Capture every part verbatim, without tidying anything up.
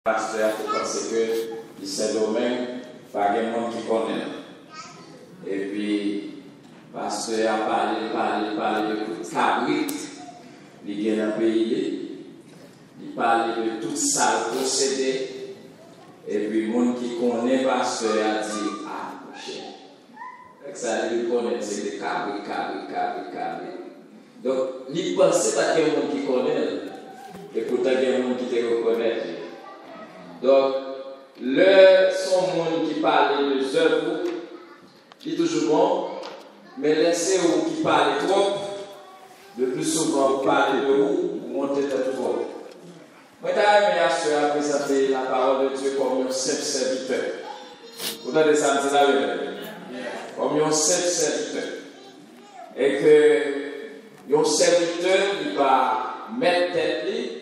pasteur parce que c'est domaine pas de monde qui connaît. Et puis pasteur a parlé, parlé, parlé de cabrit, il vient dans le pays, il parle de tout ça procédé. Et puis le monde qui connaît pasteur a dit ah cher. Ça il connaît c'est des cabrit, cabrit, cabrit, cabrit. Donc il pense pas qu'il y a un monde qui connaît. Et pourtant il y a un monde qui te reconnaît. Donc, le son monde qui parle de œuvres, c'est toujours bon, mais laissez vous qui parlez trop, le plus souvent vous parlez de vous, vous montez de trop. Moi, j'ai aimé à ce à présenter la parole de Dieu comme un simple serviteur. Vous entendez ça, c'est la vérité. Comme un simple serviteur. Et que un serviteur, il va mettre tête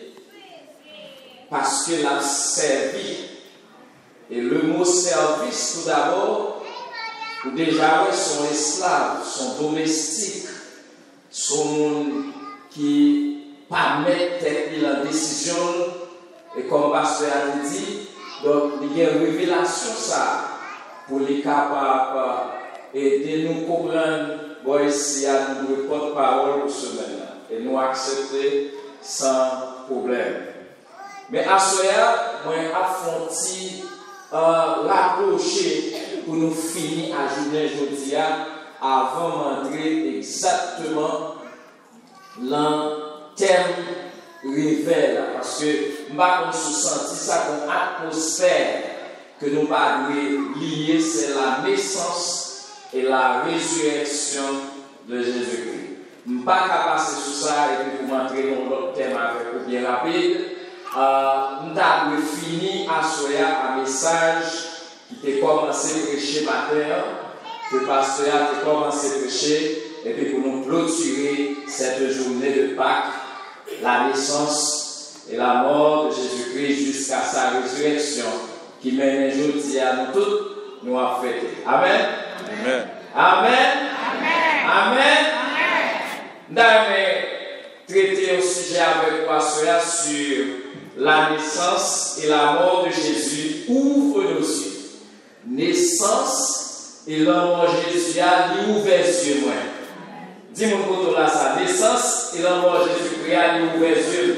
parce que l'a servi. Et le mot service, tout d'abord, déjà, sont esclaves, sont domestiques, sont qui pas mettent la décision. Et comme pasteur a dit, donc il y a une révélation ça pour les capables aider nous comprendre. Bon, ici, à nous porte-parole pour ce moment et nous accepter sans problème. Mais à ce moment, moi, affronter, euh, rapprocher pour nous finir à journée aujourd'hui avant d'entrer exactement dans le thème révèle. Parce que nous avons senti ça comme atmosphère que nous avons lié, c'est la naissance et la résurrection de Jésus-Christ. Nous ne pouvons pas passer sur ça et puis vous entrer dans l'autre thème avec vous bien rapide. Euh, nous avons fini à soya un message qui était commencé à prêcher matin, que le pasteur a commencé à prêcher, et puis pour nous clôturer cette journée de Pâques, la naissance et la mort de Jésus-Christ jusqu'à sa résurrection, qui mène aujourd'hui à nous tous, nous a fêté. Amen. Amen. Amen. Amen. Amen. Nous avons traité au sujet avec le pasteur sur la naissance et la mort de Jésus ouvre nos yeux. Naissance et la mort de Jésus a ouvert les yeux. Dis-moi pour là ça. Naissance et la mort de Jésus a ouvert les yeux.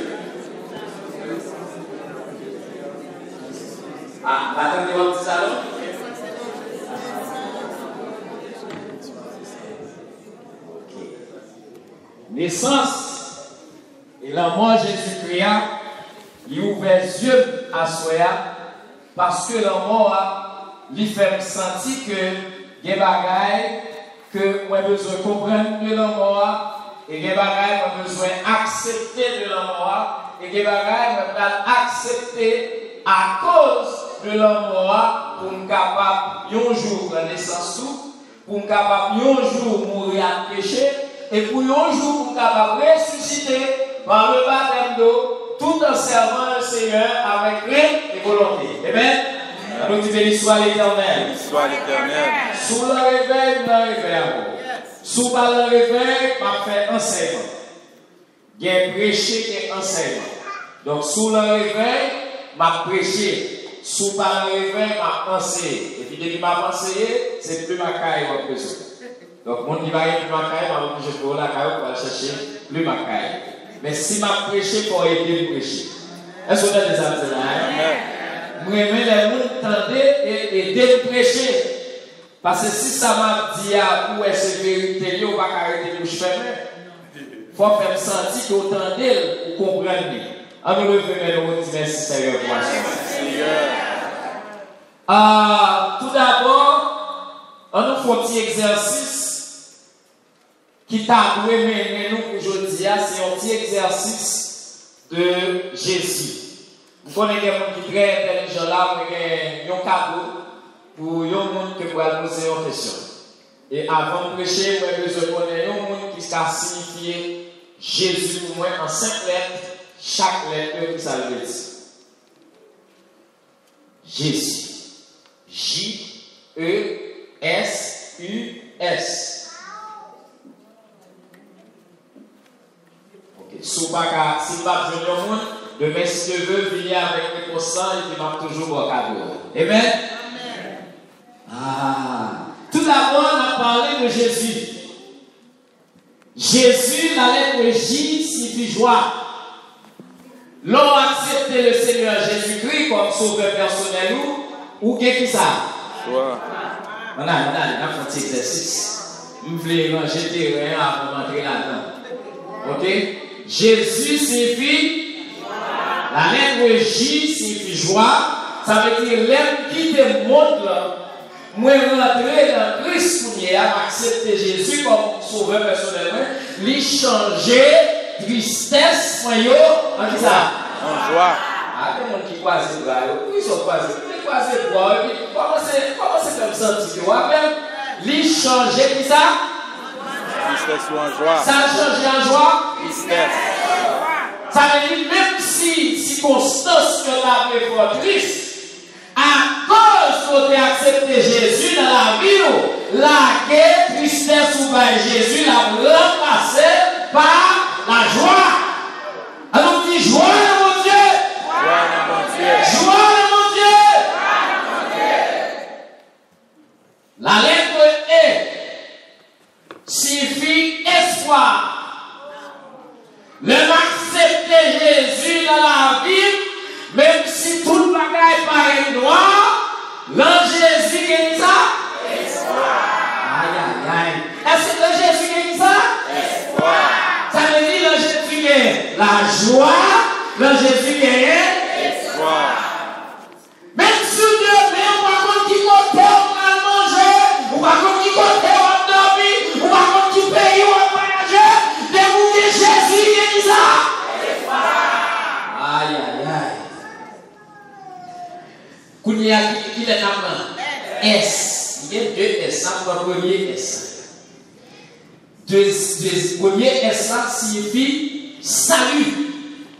Ah, attendez, on dit ça là. Naissance et la mort de Jésus-Christ il ouvre les yeux à Soya parce que la mort lui fait sentir que il y a des bagailles que moi besoin de comprendre de la mort et il y a des bagailles moi besoin d'accepter de la mort et il y a des bagailles moi accepter à cause de la mort pour me capable un jour de naissance pour me capable un jour mourir à péché et pour un jour pour me capable ressusciter par le baptême d'eau tout en servant le Seigneur avec règne et volonté. Amen. Nous disons béni soit l'Éternel. Soit l'Éternel. Sous le réveil, nous le réveillons. Sous le réveil, m'a fait enseignement. Il y a prêché et enseignement. Donc sous le réveil, m'a prêché. Sous le réveil, m'a enseigné. Et puis dès qu'il m'a enseigné, c'est plus ma caille qui a besoin. Donc mon qui va aller plus ma caille, m'a obligé pour la caille pour aller chercher plus ma caille. Mais si m'a prêché pour aider le prêcher. Est-ce que vous avez des answers là? Moi, les gens tendez et aider le prêcher. Parce que si ça m'a dit à où est-ce vérité, on va arrêter de bouche fermée. Il faut faire sentir que vous tendez ou comprenez. On nous lever mais nous disons merci Seigneur pour ça. Tout d'abord, on nous fait un petit exercice. Qui t'a doué mener nous aujourd'hui, c'est un petit exercice de Jésus. Vous connaissez des gens qui sont très intelligents là, mais un cadeau pour les gens qui peuvent poser une question. Et avant de prêcher, je connais un monde qui a signifié Jésus pour moi en cinq lettres, chaque lettre qui ça veut dire. Jésus. J E S U S. Si vous n'avez pas de Demain, si Dieu veut, venir avec mes constats et qui m'a toujours bon cadeau. Amen. Ah. Tout d'abord, on a parlé de Jésus. Jésus, la lettre J signifie joie. L'on a accepté le Seigneur Jésus-Christ comme sauveur personnel ou, ou qu'est-ce que ça? Joie. On a, on a, on a fait un petit exercice. Je voulais ranger terrain avant d'entrer là-dedans. Ok? Jésus signifie, la lettre J signifie joie. Ça veut dire l'homme qui te montre là. Moi, rentrer dans Christ pour accepter Jésus comme sauveur personnellement, lui changer tristesse, en qui ça? En joie. Ah, il y a des gens qui croisent les bras, ils sont croisés, ils croisent les bras, et puis comment c'est comme ça, tu vois, lui changer qui ça? Tristesse ou en joie. Ça change en joie? Tristesse. Ça veut dire, même si circonstance que la vie est triste, à cause de accepter Jésus dans la vie, la guerre, tristesse ou par Jésus l'a remplacé par la joie. Alors on dit joie de mon Dieu. Joie de mon Dieu. Joie de mon Dieu. La lettre E signifie espoir. Le accepter Jésus dans la vie, même si tout le bagage paraît noir, l'ange Jésus est ça? Espoir. Aïe, aïe, aïe. Est-ce que l'ange Jésus est ça? Espoir. Ça veut dire l'ange Jésus est la joie, l'ange Jésus est espoir. Même si Dieu met, on va contre qui côté on va manger, on va contre qui côté on va dormir, on va contre qui pays on va voyager, debout Jésus est ça? Espoir. Aïe, aïe, aïe. Il y a qui est dans S. Il y a deux S. Ça, le premier S. Deux, deux, premier S signifie salut.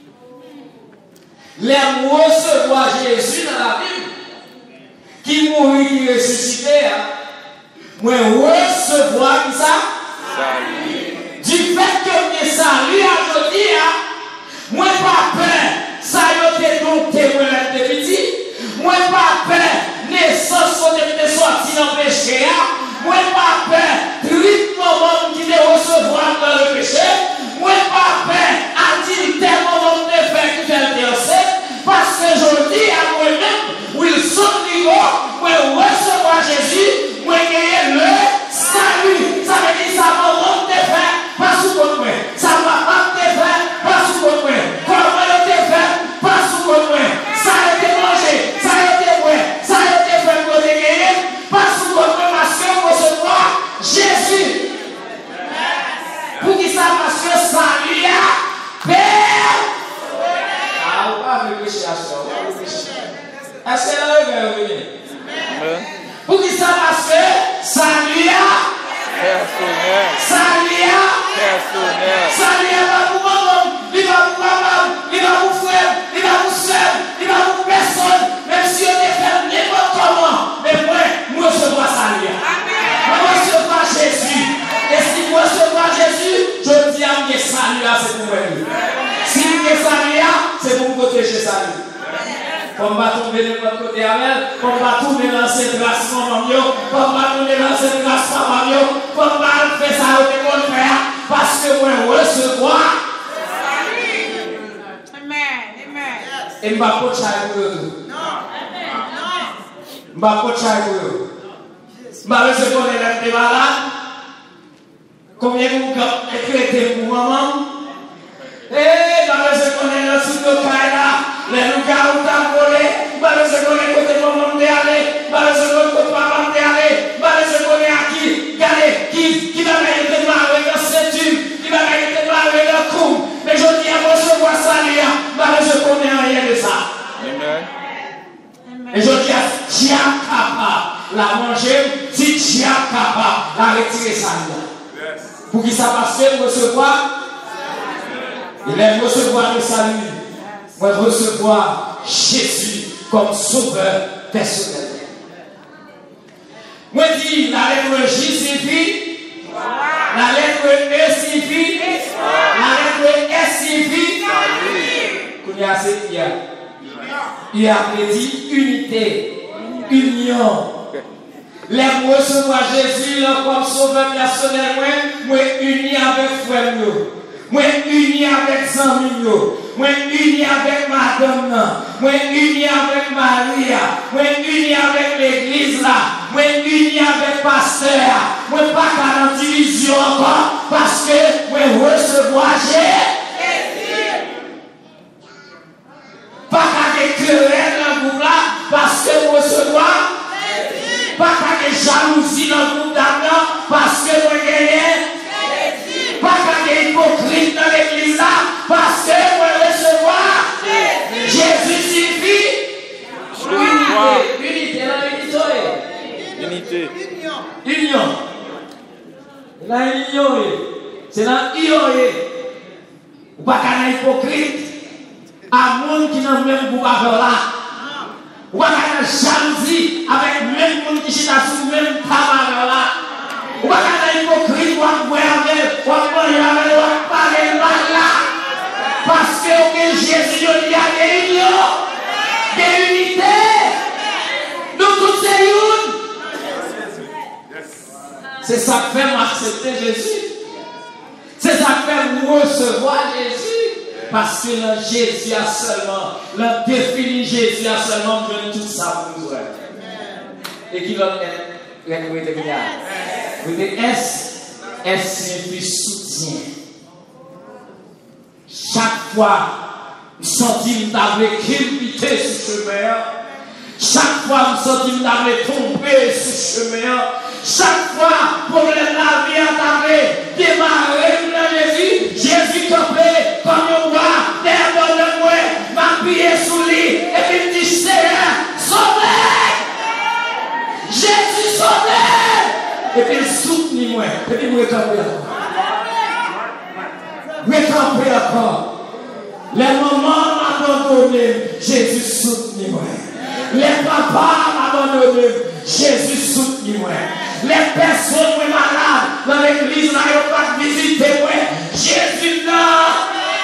Les recevoir Jésus dans la Bible, qui mourit, qui ressuscité, moi recevoir ça. Salut. Du fait que je salue aujourd'hui, moi pas peur. Ça y est donc témoin de petit. Moi pas peur, naissance quand tu sorti dans le péché. Moi pas peur, huit moments qui te recevoir dans le péché. Moi pas peur, à dire tel moment de faire qui fait le parce que je dis à moi-même, où ils sont niveau, moi recevoir Jésus, moi gagner le salut. Ça veut dire ça moment de faire, pas sous votre main. Ça va pas te faire, pas sous votre main. Comment te faire, pas sous votre main. Ça a été mangé, ça a été ouais, ça a été fait pour te gagner, pas sous votre main, parce que recevoir Jésus. Pour qui ça, parce que salut à Père. Ah, on va réfléchir à ça. Est-ce que là, vous allez revenir? Pour qui ça, parce que salut à personnel. Salut à personnel. Salut à pas pour maman, il va pour maman, il va pour frère, il va pour soeur, il va pour personne, même si on est fait n'importe comment. Mais moi, moi je vois salut. Moi je vois Jésus. Et si moi je vois Jésus, je dis à mes salut à c'est pour moi. Si mes salut c'est pour me protéger salut. Comme va tomber de votre côté avec, comme va tomber dans cette grâce, comme va tomber dans cette grâce, comme va faire ça, on peut faire, parce que moi, recevoir. Amen. Amen. Et je ne vais pas changer pour eux. Non. Je ne vais pas changer pour eux. Je vais recevoir les malades. Combien vous écrivez pour maman? Eh, je vais recevoir les sous de Kaila. Les loups-garous t'ont volé, je se connais côté maman d'aller, je se connais côté papa d'aller, je se connais à qui, regardez, qui, qui va m'aider marrer dans cette tube, qui va m'aider marrer dans le cou. Mais je dis à recevoir ça, je se connais rien de ça. Amen. Et je dis à Dieu capable, la manger, si Dieu capable, la retirer ça. Pour qu'il s'apasse, recevoir, il aime recevoir le salut. Moi, recevoir Jésus comme sauveur personnel. Moi, dis la lettre J signifie, la lettre E signifie, la lettre S signifie, Il y a c'est il y a. Il y a dit unité, union. Les recevoir Jésus comme sauveur personnel, moi uni avec frère, moi uni avec Samuel, moi uni avec madame, moi uni avec Maria, moi uni avec l'église là, moi uni avec pasteur, moi pas dans division encore parce que moi recevoir Jésus. Pas qu'à éclairer dans le groupe là parce que moi recevoir. Pas qu'à jalousie dans le groupe d'Adam parce que moi gagne. Pas qu'à hypocrite dans l'église là parce que moi recevoir. Jésus suffit. Unité. Unité. Unité. Union. La union. C'est la union. Pas qu'à hypocrite. À monde qui n'a même groupe avec là. Ou à la jalousie avec même monde qui chita sous même travail là. Ou à la hypocrite, ou à boire avec, ou à manger avec, ou à parler là. Parce que Jésus il y a des unions, des unités. Nous tous c'est une. C'est ça qui fait m'accepter Jésus. C'est ça qui fait nous recevoir Jésus. Parce que là, Jésus a seulement, là, défini Jésus a seulement donné tout ça pour nous. Et qui va être, vous voyez, S, S signifie soutien. Chaque fois, nous sentons d'avoir quitté ce chemin. Chaque fois, nous sentons d'avoir tombé ce chemin. Chaque fois, pour la vie à démarrer dans Jésus, Jésus campé comme un roi, derrière de moi, m'a appuyé sous lui, et puis il dit Seigneur, sauvez! Jésus sauvez! Et puis il soutenit moi, et puis il me campé encore. Me campé encore. Les mamans m'abandonnent, Jésus soutenit moi. Les papas m'abandonnent, Jésus soutenit moi. Les personnes malades dans l'église n'ont pas visité moi. Jésus là.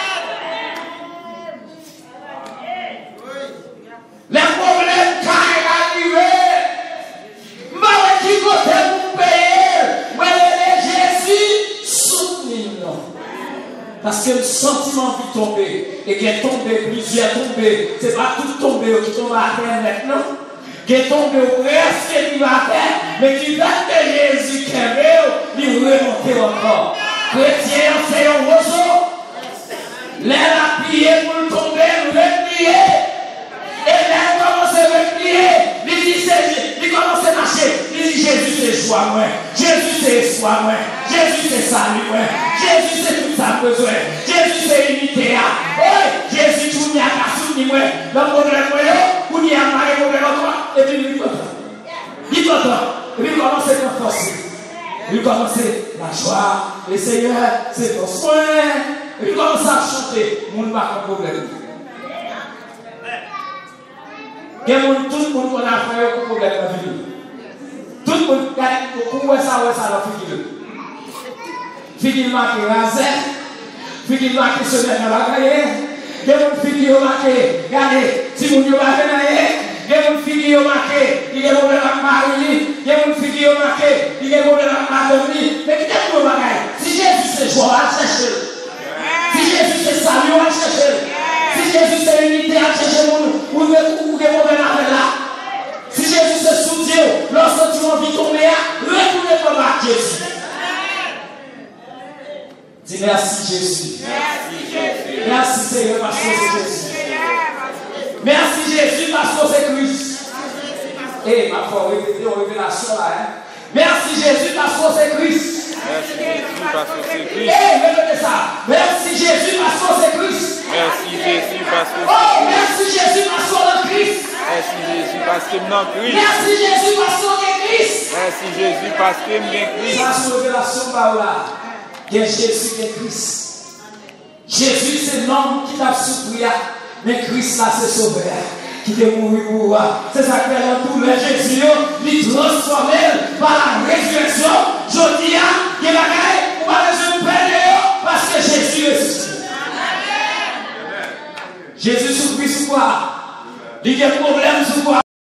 Les problèmes qui arrivent. Mais qui côté pour payer? Mais Jésus soutenir nous. Parce que le sentiment qui tombe et qui est tombé, plusieurs tombés, ce n'est pas tout tombé qui tombe à terre maintenant. Qui est tombé au reste qui va à terre, mais qui va que Jésus qui est il remonter encore. Chrétien, c'est un roseau. L'air a plié pour le tomber, replier. Et l'air commence à replier. Il dit, il commence à marcher. Il dit, Jésus c'est joie, moi. Jésus c'est espoir, moi. Jésus c'est salut, moi. Jésus c'est tout ça besoin. Jésus c'est unité. Oui, Jésus tout n'y a pas soutenu, moi. Le problème, moi, ou n'y a pas de problème encore. Et puis il est content. Il est content. Et puis il commence à renforcer. Il commence la joie. Le Seigneur, c'est ton soin. Et puis il commence à chanter. Mon pas de problème. Tout le monde a fait un problème dans la vie. Tout le monde a fait un ça, ouais, ça, la figure. Figure marquée rasée. Figure marquée semaine dans la cahier. Il y a une figure marquée. Regardez, si vous ne l'avez pas il y a une figure marquée. Il y a une problème avec Marie. Il y a une figure marquée. Il y a un problème avec Madame. Mais qui est le bagage? Si Jésus c'est joie, à chercher. Si Jésus c'est salut, à chercher. Si Jésus c'est unité, à chercher mon ou ou que problème avec là. Si Jésus c'est soutien, lorsque tu as envie de tomber, retournez comme à Jésus. Dis merci Jésus. Merci Jésus. Merci Seigneur parce que c'est Jésus. Merci Jésus parce que c'est Christ. Eh, ma foi, répétez en révélation là. Hein? Merci Jésus parce que c'est Christ. Merci Jésus parce que c'est Christ. Eh, répétez ça. Merci Jésus parce que c'est Christ. Merci Jésus parce que c'est Christ. Oh, merci Jésus parce que c'est Christ. Merci Jésus parce que c'est Christ. Merci Jésus parce que c'est Christ. Merci Jésus parce que c'est Christ. Ça, c'est révélation par là. Il y a Jésus qui est Christ. Jésus, c'est l'homme qui t'a souffert. Mais Christ là, c'est sauveur qui est mort pour moi. C'est ça que dans tout le Jésus, il transformé par la résurrection. Je dis, il y a des on va les perdre parce que Jésus est ressuscité. Jésus souffrit sur quoi? Il y a un problème sur quoi?